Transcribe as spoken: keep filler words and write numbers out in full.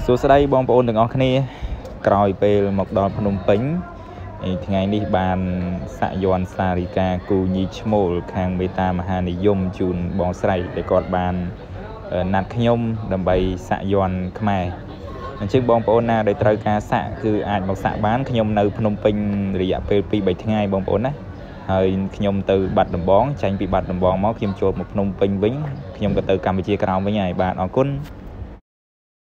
សួស្តីបងប្អូនទាំងអស់គ្នាក្រោយពេលមកដល់ភ្នំពេញថ្ងៃនេះបានសាក់យ័ន្តសារិកាគូញីឈ្មោលខាងមេតាមហានិយមជូនបងស្រីដែលគាត់បានណាត់ខ្ញុំដើម្បីសាក់យ័ន្តខ្មែរអញ្ចឹងបងប្អូនណាដែលត្រូវការសាក់គឺអាចមកសាក់បានខ្ញុំនៅភ្នំពេញរយៈពេលពីរបីថ្ងៃបងប្អូនណាហើយខ្ញុំទៅបាត់ដំបងចាញ់ពីបាត់ដំបងមកខ្ញុំចូលមកភ្នំពេញវិញខ្ញុំក៏ទៅកម្ពុជាក្រោមវិញហើយបាទអរគុណ